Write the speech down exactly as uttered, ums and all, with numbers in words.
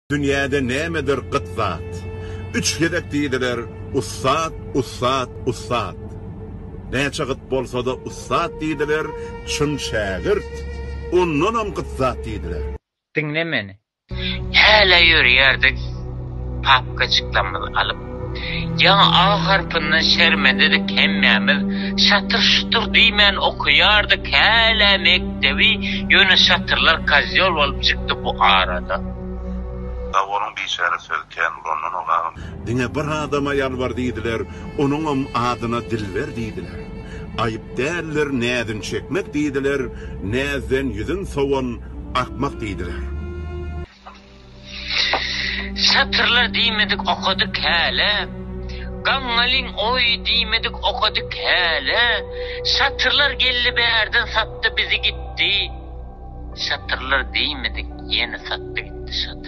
Dünyada nämedir gıtzat? Üç gedek diýdiler, ussat, ussat, ussat. Näçe gyt bolsa da ussat diýdiler, çyn şagirt. Ondanam gıtzat diýdiler. Dinle meni. Hele yürüyerdik. Papkacıklamızı alıp. Yana A harfinden şermen dedik hemmemiz. Şatır şutur diýmen okuyardık. Hele mektebi yönü şatırlar kazyol olup çıktı bu arada. Da onun bir şäher sözken ondan ogam. Diňe bir adama ýalbar diýdiler, onuňam adyna dilber diýdiler. Aýyp däller nädin çekmek diýdiler, näzden ýüzün sowan akmak diýdiler. Satırlar diýmedik okuduk hele. Gaňalyň oy diýmedik okuduk hele. Satırlar geldi berden sattı bizi gitti. Satırlar diýmedik ýene sattı gitti satır.